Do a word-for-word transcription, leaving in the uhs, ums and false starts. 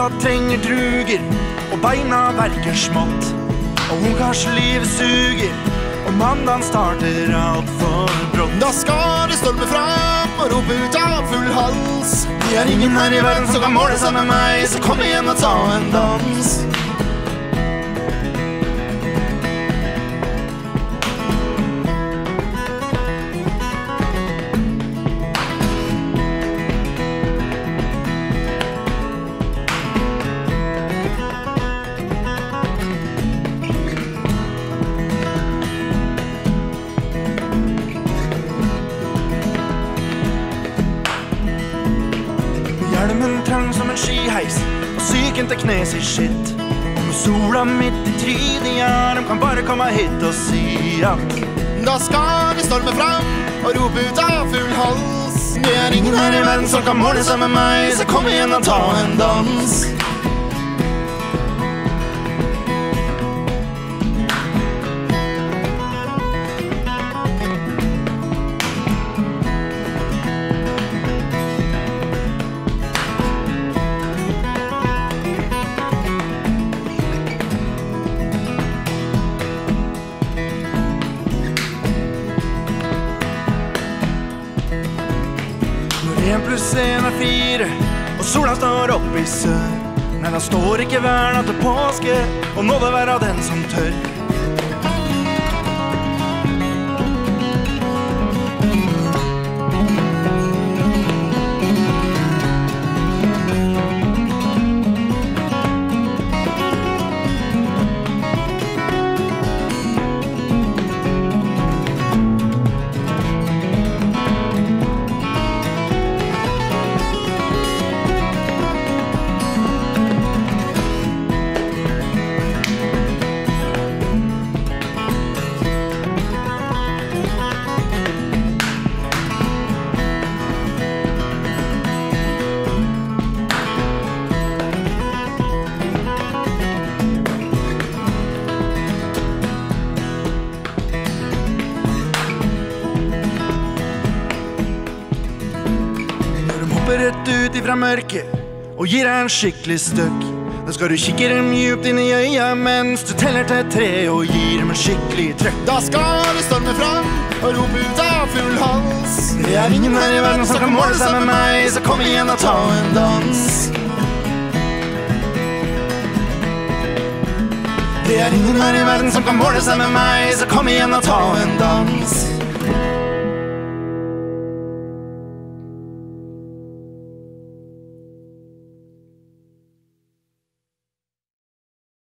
trenger druger, og beina verker smått. Og ungkarslivet suger, og mandagen starter alt for brått. Da skal de storme fram og rope ut av full hals. Det er ingen her i verden som kan måle seg med meg, så kom igjen og ta en dans. Hjelmen trang som en skiheis, og syken til knes i skitt. Og sola midt i trynet, ja, de kan bare komme hit og si at Da skal de storme fram og rope ut av full hals. Det er ingen her i verden som kan måle seg med meg, så kom igjen og ta en dans. En pluss en er fire, og sola står opp i sør. Men han står ikke hver natt til påske, og nå det være den som tør. Rett ut ifra mørket og gir deg en skikkelig støkk. Da skal du kikke dem djupt inn i øya mens du teller til tre og gir dem en skikkelig trøkk. Da skal de storme fram og rope ut av full hals. Det er ingen her i verden som kan måle seg med meg, så kom igjen og ta en dans. Det er ingen her i verden som kan måle seg med meg, så kom igjen og ta en dans.